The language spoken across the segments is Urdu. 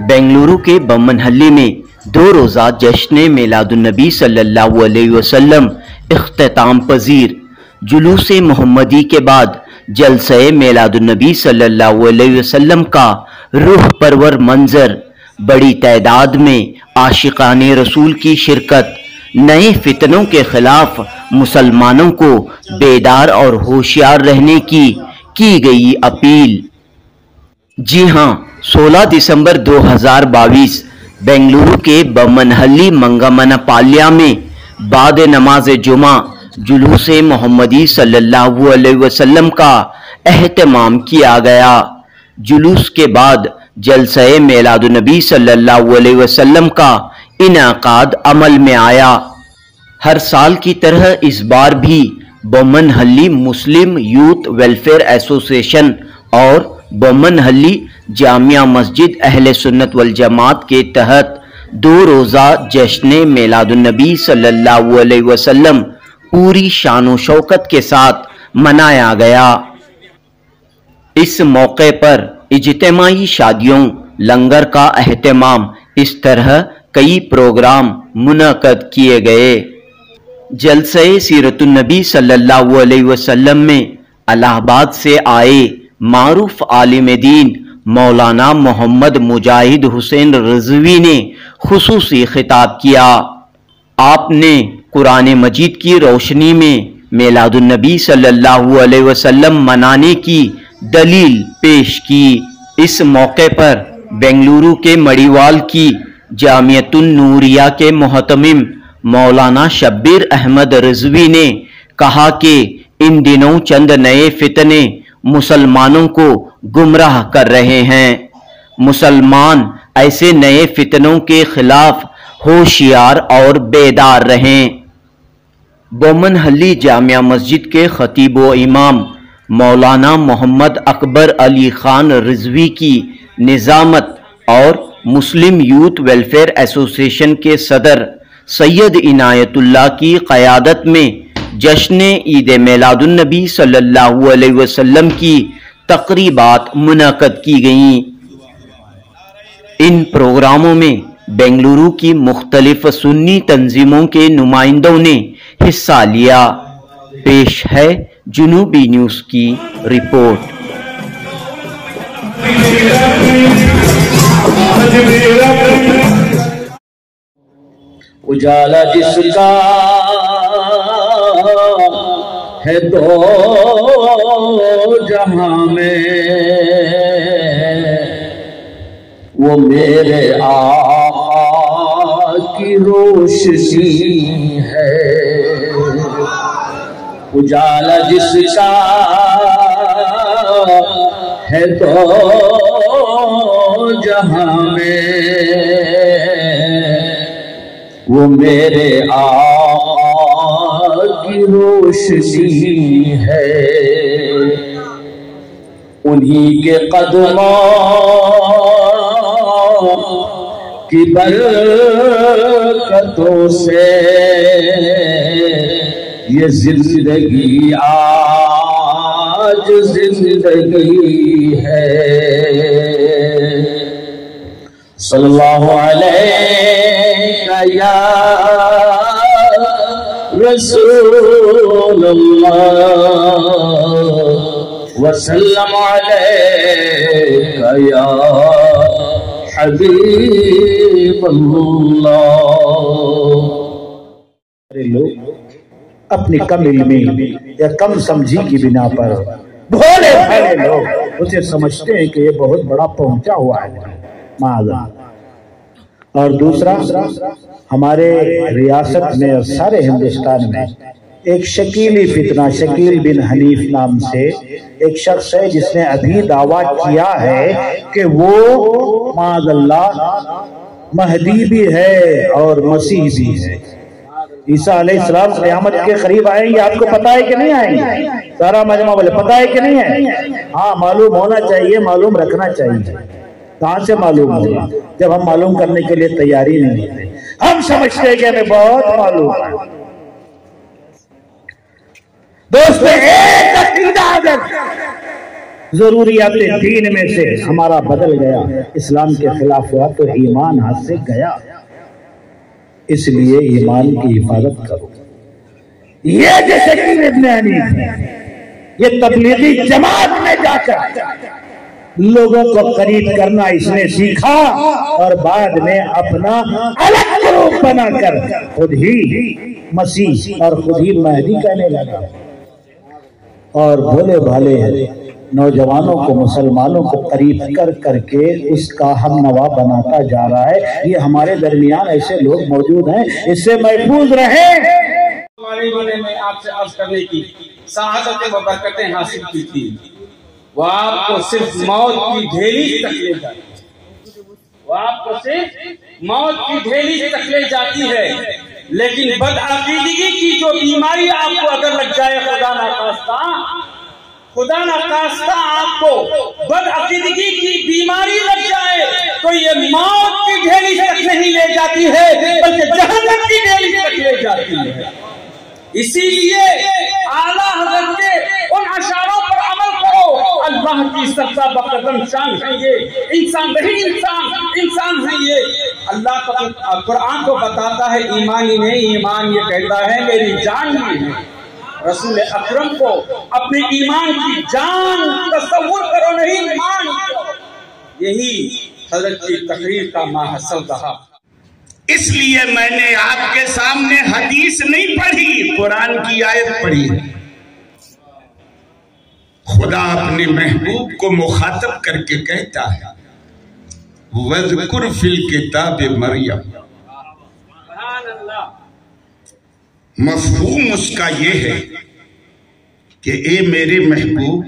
बेंगलुरु के बम्मनहल्ली में 2 रोज़ा जश्न मिलादुन्नबी सल्लल्लाहु अलैहि वसल्लम इख्तिताम पजीर। जुलूस मोहम्मदी के बाद जलसे मिलादुन्नबी सल्लल्लाहु अलैहि वसल्लम का रूह परवर मंजर, बड़ी तादाद में आशिकाने रसूल की शिरकत, नए फितनों के खिलाफ मुसलमानों को बेदार और होशियार रहने की गई अपील। जी हां, 16 दिसंबर 2022 बेंगलुरु के बम्मनहल्ली मंगमनपाल्या में बाद नमाज जुमा जुलूस मोहम्मदी सल्लल्लाहु अलैहि वसल्लम का एहतमाम किया गया। जुलूस के बाद जलसे मिलादुन्नबी सल्लल्लाहु अलैहि वसल्लम का इनाकाद अमल में आया। हर साल की तरह इस बार भी Bammanahalli Muslim youth welfare association और बम्मनहल्ली जामिया मस्जिद अहले सुन्नत वल जमात के तहत 2 रोज़ा जश्न मिलादुन्नबी सल्लल्लाहु अलैहि वसल्लम पूरी शान शौकत के साथ मनाया गया। इस मौके पर इज्तिमाई शादियों, लंगर का एहतमाम, इस तरह कई प्रोग्राम मुनक़द किए गए। जलसे सीरतुन्नबी सल्लल्लाहु अलैहि वसल्लम में इलाहाबाद से आए मारूफ आलिम दीन मौलाना मोहम्मद मुजाहिद हुसैन रिजवी ने खुसूसी खिताब किया। आपने कुरान मजीद की रोशनी में मिलादुन्नबी सल्लल्लाहु अलैहि वसल्लम मनाने की दलील पेश की। इस मौके पर बेंगलुरु के मड़ीवाल की जामियतुन नूरिया के मुहतमिम मौलाना शब्बीर अहमद रिजवी ने कहा कि इन दिनों चंद नए फितने मुसलमानों को गुमराह कर रहे हैं। मुसलमान ऐसे नए फितनों के खिलाफ होशियार और बेदार रहें। बम्मनहल्ली जामिया मस्जिद के खतीब व इमाम मौलाना मोहम्मद अकबर अली खान रिजवी की निजामत और मुस्लिम यूथ वेलफेयर एसोसिएशन के सदर सैयद इनायतुल्लाह की क़यादत में जश्न ईद मिलादुन्नबी सल्लल्लाहु अलैहि वसल्लम की तक़रीबात मुनक़द की गईं। इन प्रोग्रामों में बेंगलुरु की मुख्तलिफ सुन्नी तंजीमों के नुमाइंदों ने हिस्सा लिया। पेश है जुनूबी न्यूज़ की रिपोर्ट। उजाला जिसका है दो जहां में, वो मेरे आका की रोशनी है। उजाला जिसका है दो जहां में, वो मेरे आका की रोशनी है। उन्हीं के कदमों की बरकतों से ये जिंदगी आज जिंदगी है। सल्लल्लाहु अलैहि या रसूल अल्लाह वसल्लम अलैका या हबीब अल्लाह। लोग अपनी कम इल्मी या कम समझी की बिना पर भोले भाले लोग उसे समझते हैं कि ये बहुत बड़ा पहुंचा हुआ है माज़ा। और दूसरा, हमारे रियासत में और सारे हिंदुस्तान में एक शकीली फितना, शकील बिन हनीफ नाम से एक शख्स है जिसने अभी दावा किया है कि वो माज़अल्लाह महदी भी है और मसीह भी है। ईसा अलैहिस्सलाम क़यामत के करीब आएंगे, आपको पता है कि नहीं आएंगे? सारा मजमा बोले पता है कि नहीं है? हाँ, मालूम होना चाहिए, मालूम रखना चाहिए। कहाँ से मालूम होगा जब हम मालूम करने के लिए तैयारी नहीं है। हम समझते हैं कि हमें बहुत मालूम है। दोस्तों, एक अकीदा अगर ضروریات دین میں سے ہمارا بدل گیا، اسلام کے خلاف ہوا تو ایمان ہاتھ سے گیا۔ اس لیے ایمان کی حفاظت کرو۔ یہ جیسے کہ ابن حنیف یہ تبلیغی جماعت میں جا کر لوگوں کو قریب کرنا اس نے سیکھا، اور بعد میں اپنا الگ گروپ بنا کر خود ہی مسیح اور خود ہی مہدی کہنے لگا، اور بھولے بھالے نوجوانوں کو، مسلمانوں کو قریب کر کر کے اس کا ہم نوا بناتا جا رہا ہے۔ یہ ہمارے درمیان ایسے لوگ موجود ہیں، اس سے محفوظ رہیں۔ میں آپ سے عرض کرنے کی سعادت و برکتیں حاصل کی تھی، وہ آپ کو صرف موت کی ڈھیلی تک لے جاتی، وہ آپ کو صرف موت کی ڈھیلی تک لے جاتی ہے، لیکن بدعقیدگی کی جو بیماری آپ کو اگر لگ جائے، خدا نخواستہ آپ کو بدعقیدگی کی بیماری لگ جائے تو یہ موت کی ڈھیلی تک نہیں لے جاتی ہے بلکہ جہنم کی ڈھیلی تک لے جاتی ہے۔ اسی لیے اعلیٰ حضرت کے ان اشاروں پر عمل کرو۔ اللہ کی سبزہ بقدم شان ہے یہ، انسان نہیں انسان ہے یہ۔ اللہ کا قرآن کو بتاتا ہے ایمان ہی نہیں، ایمان یہ کہتا ہے میری جان ہی ہے۔ رسول اکرم کو اپنے ایمان کی جان تصور کرو، نہیں ایمان کرو۔ یہی حضرت کی تقریر کا ماحصل رہا۔ اس لیے میں نے آپ کے سامنے حدیث نہیں پڑھی، قرآن کی آیت پڑھی۔ خدا اپنے محبوب کو مخاطب کر کے کہتا ہے وَذْكُرْ فِي الْكِتَابِ مَرْيَمَ۔ مفہوم اس کا یہ ہے کہ اے میرے محبوب،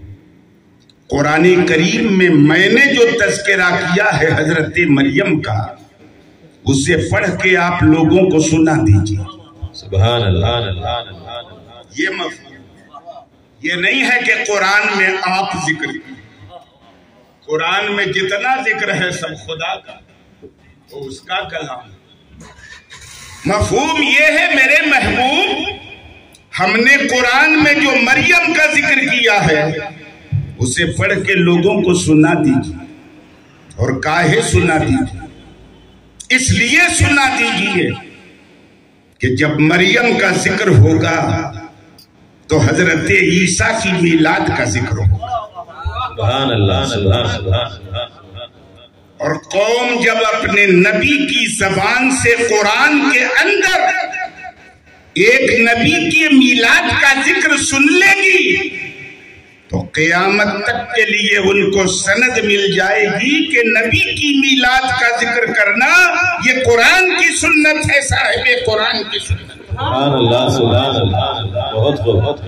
قرآن کریم میں نے جو تذکرہ کیا ہے حضرت مریم کا، اسے پڑھ کے آپ لوگوں کو سنا دیجیے۔ سبحان اللہ۔ یہ مفہوم یہ نہیں ہے کہ قرآن میں آپ ذکر کی، قرآن میں جتنا ذکر ہے سب خدا کا، وہ اس کا کلام ہے۔ مفہوم یہ ہے میرے محبوب، ہم نے قرآن میں جو مریم کا ذکر کیا ہے اسے پڑھ کے لوگوں کو سنا دیجیے۔ اور کاہے سنا دیجیے؟ اس لیے سنا دیجیے کہ جب مریم کا ذکر ہوگا تو حضرت عیسیٰ کی میلاد کا ذکر ہوگا۔ سبحان اللہ۔ اور قوم جب اپنے نبی کی زبان سے قرآن کے اندر ایک نبی کی میلاد کا ذکر سن لے گی تو قیامت تک کے لیے ان کو سند مل جائے گی کہ نبی کی میلاد کا ذکر کرنا یہ قرآن کی سنت ہے، صاحب قرآن کی سنت۔ سبحان اللہ۔ بہت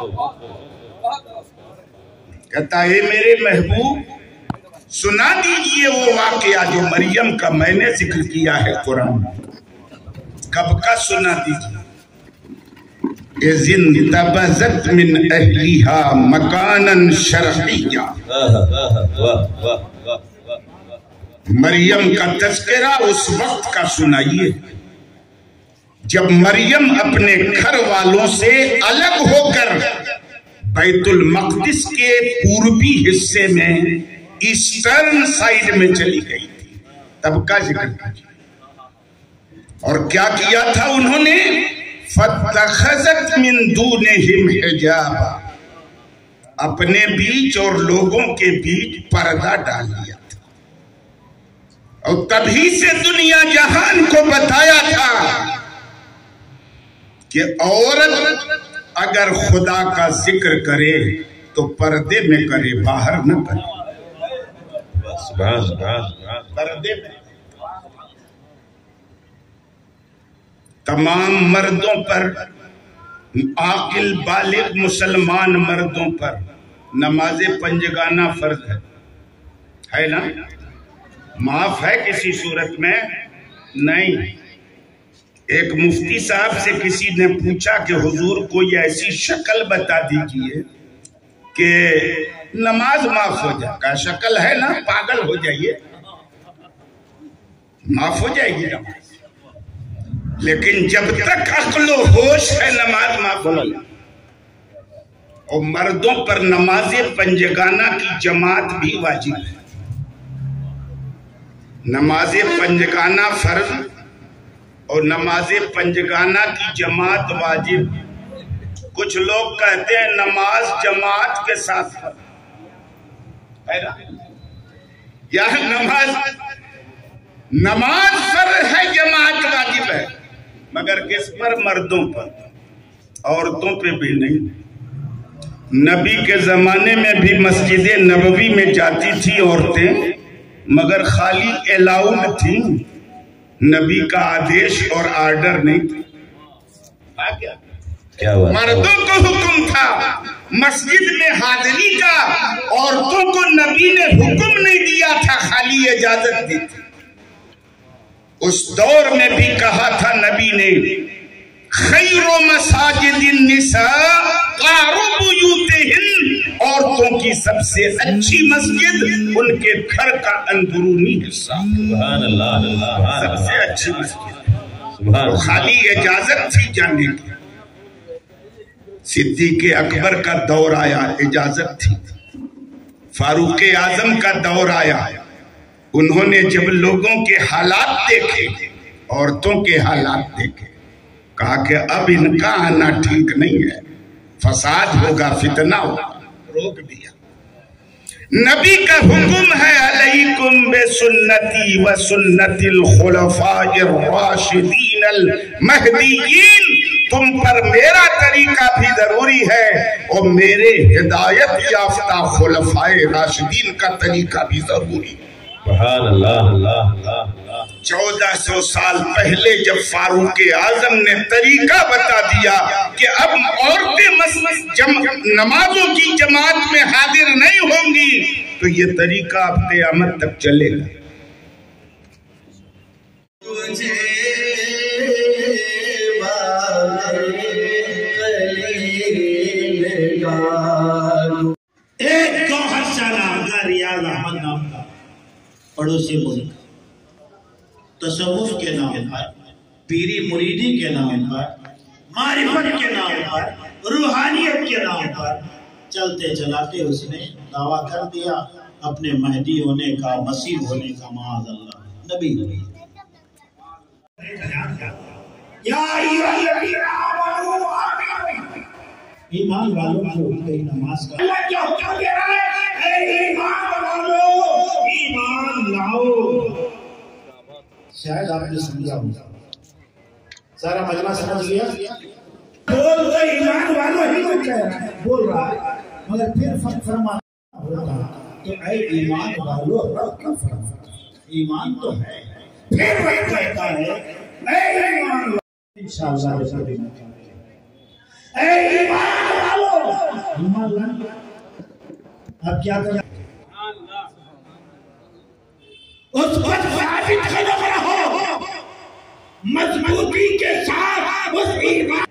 کہتا ہے میرے محبوب سنا دیجئے وہ واقعہ جو مریم کا میں نے ذکر کیا ہے قرآن۔ کب کا سنا دیجئے؟ اِذِ انتبذت من اہلیہا مکانا شرقیہ۔ مریم کا تذکرہ اس وقت کا سنائیے جب مریم اپنے گھر والوں سے الگ ہو کر بیت المقدس کے پوربی حصے میں ایسٹرن سائیڈ میں چلی گئی تھی، تب کا ذکر کیجیے۔ اور کیا کیا تھا انہوں نے؟ فَاتَّخَذَتْ مِن دُونِهِمْ حِجَابًا، اپنے بیچ اور لوگوں کے بیچ پردہ ڈال لیا تھا۔ اور تبھی سے دنیا جہان کو بتایا تھا کہ عورت اگر خدا کا ذکر کرے تو پردے میں کرے، باہر نہ کرے۔ پردے میں تمام مردوں پر، عاقل بالغ مسلمان مردوں پر نماز پنجگانہ فرض ہے نا؟ معاف ہے کسی صورت میں نہیں۔ ایک مفتی صاحب سے کسی نے پوچھا کہ حضور کوئی ایسی شکل بتا دیجئے کہ نماز معاف ہو جائے۔ کہا شکل ہے نا، پاگل ہو جائیے، معاف ہو جائے گی نماز، لیکن جب تک عقل و ہوش ہے نماز معاف ہو جائے۔ اور مردوں پر نماز پنجگانہ کی جماعت بھی واجب ہے. نماز پنجگانہ فرض اور نماز پنجگانہ کی جماعت واجب. کچھ لوگ کہتے ہیں نماز جماعت کے ساتھ فرض یا نماز فرض ہے جماعت واجب ہے، مگر کس پر؟ مردوں پر، عورتوں پہ بھی نہیں. نبی کے زمانے میں بھی مسجد نبوی میں جاتی تھی عورتیں، مگر خالی الاؤڈ تھی، نبی کا آدیش اور آرڈر نہیں تھا. کیا بات؟ مردوں کو حکم تھا مسجد میں حاضری کا، عورتوں کو نبی نے حکم نہیں دیا تھا، خالی اجازت دی تھی. اس دور میں بھی کہا تھا نبی نے خیر مساجد النساء قعر بیوتہن، عورتوں کی سب سے اچھی مسجد ان کے گھر کا اندرونی حصہ. سبحان اللہ، سب سے اچھی مسجد، خالی اجازت تھی جانے کی. صدیق اکبر کا دور آیا، اجازت تھی. فاروق اعظم کا دور آیا، انہوں نے جب لوگوں کے حالات دیکھے، عورتوں کے حالات دیکھے، کہا کہ اب ان کا آنا ٹھیک نہیں ہے، فساد ہوگا، فتنہ ہوگا، روک دیا. نبی کا حکم ہے علیکم بسنتی و سنت الخلفاء الراشدین المہدیین، تم پر میرا طریقہ بھی ضروری ہے اور میرے ہدایت یافتہ خلفاء راشدین کا طریقہ بھی ضروری ہے. سبحان اللہ. 1400 سال پہلے جب فاروق اعظم نے طریقہ بتا دیا کہ اب عورتیں نمازوں کی جماعت میں حاضر نہیں ہوں گی، تو یہ طریقہ اب قیامت تک چلے گا. ایک گوہر سالہ کا ریاض احمد نام کا پڑوسی ملک تصوف کے نام پر، پیری مریدی کے نام پر، معرفت کے نام پر، روحانیت کے نام پر چلتے چلاتے اس نے دعویٰ کر دیا اپنے مہدی ہونے کا، مسیح ہونے کا، معاذ اللہ نبی ہونے کا. ایمان والوں کو نماز کا اللہ کیا حکم دے رہا ہے؟ اے ایمان والوں ایمان لاؤ. شاید آپ نے سمجھا ہوگا، سارا مجمع سمجھ گیا. بول تو ایمان والوں ہی تو کہہ رہا ہے، بول رہا ہے، مگر پھر فرما ہوتا تو اے ایمان والوں رب کا فرما. ایمان تو ہے، پھر وہ کہتا ہے اے ایمان والوں. انشاءاللہ رسول اللہ اے ایمان والوں، ایمان والوں اب کیا کریں؟ اس وقت ثابت قدم رہو مضبوطی کے ساتھ اس ایمان.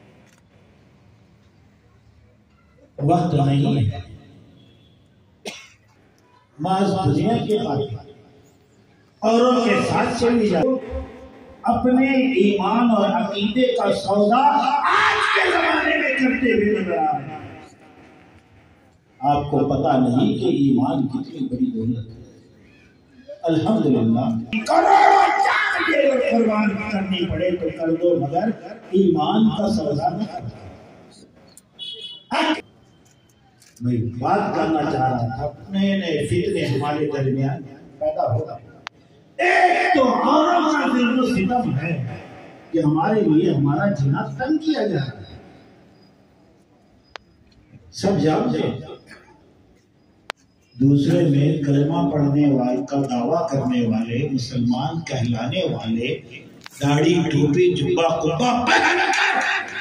وقت نہیں ہے محض دنیا کے باتیں اوروں کے ساتھ چلی جاؤ، اپنے ایمان اور عقیدے کا سودا آج کے زمانے میں کرتے ہوئے نظر آ رہے ہیں. آپ کو پتا نہیں کہ ایمان کتنی بڑی دولت ہے. الحمدللہ کروڑوں چاہیے قربان کرنی پڑے تو کر دو، مگر ایمان کا سودا نہ کرو. میں بات کرنا چاہ رہا تھا، نئے نئے فتنے ہمارے درمیان پیدا ہو رہے ہیں. ایک تو عورت کا ظلم و ستم ہے کہ ہمارے لیے ہمارا جنا تنگ کیا جا رہا ہے. سب جانتے ہیں. دوسرے میں کلمہ پڑھنے والے کا دعویٰ کرنے والے، مسلمان کہلانے والے، داڑھی ٹوپی جبہ قبہ پہن کر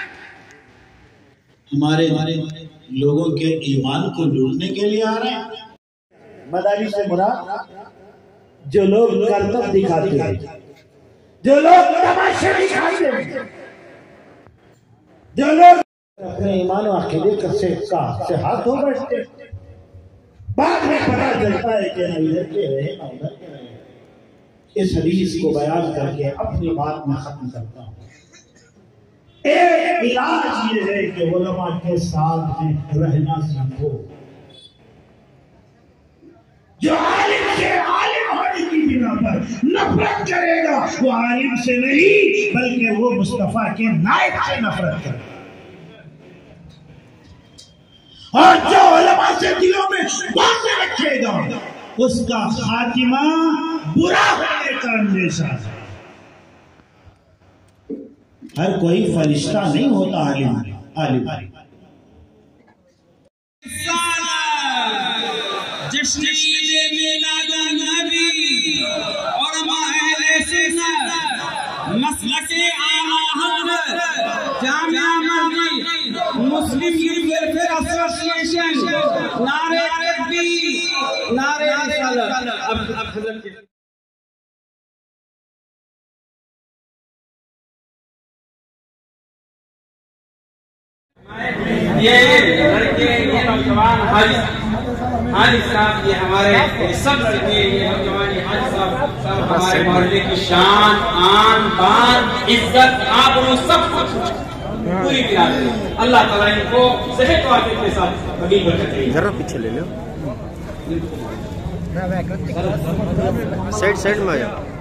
ہمارے لوگوں کے ایمان کو لوٹنے کے لیے آ رہے ہیں. مداری سے مراد جو لوگ کرتب دکھاتے ہیں، جو لوگ تماشے دکھاتے ہیں، جو لوگ اپنے ایمان و عقیدے سے ہاتھ دھو بیٹھتے ہیں. بعد میں پتہ چلتا ہے کہ نہ ادھر کے رہے نہ ادھر کے رہے. اس حدیث کو بیان کر کے اپنی بات میں ختم کرتا ہوں. ایک علاج یہ ہے کہ علماء کے ساتھ میں رہنا سیکھو. جو عالم سے عالم ہونے کی بنا پر نفرت کرے گا وہ عالم سے نہیں بلکہ وہ مصطفیٰ کے نائب سے نفرت کرے گا. اور جو علماء سے دلوں میں باتیں رکھے گا اس کا خاتمہ برا ہونے کا اندیشہ ہے. ہر کوئی فرشتہ نہیں ہوتا عالم. جشن میلاد النبی اور اہل سنت مسلک اعلی حضرت جامعہ مسجد مسلم یوتھ ویلفیئر ایسوسی ایشن نعرہ تکبیر نعرہ رسالت. یہ لڑکے یہ نوجوان حاجی صاحب یہ ہمارے سب لڑکے یہ نوجوان حاجی صاحب ہمارے محلے کی شان آن بان عزت آبرو سب کچھ پوری ملا دے. اللہ تعالیٰ ان کو صحت و عافیت کے ساتھ کبھی برکت دے. ذرا پیچھے لے لو. سائڈ میں آ جاؤ.